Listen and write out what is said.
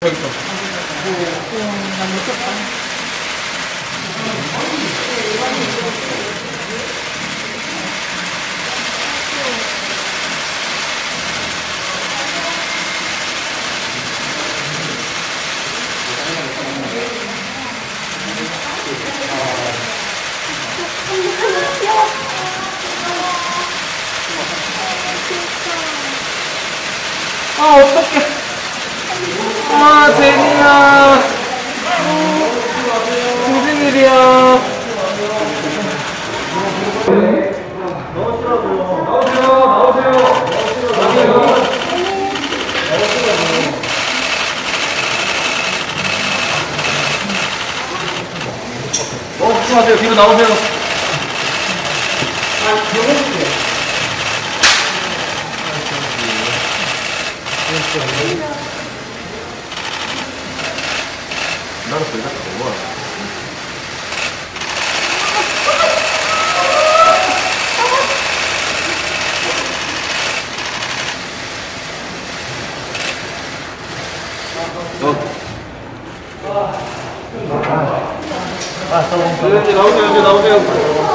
여기서. 난 못했다. 아, 어떡해. 아, 제니야. 무슨 일이야. 나오세요. 조심하세요. 뒤로 나오세요. 나도 별로 좋아. 이제 나오세요.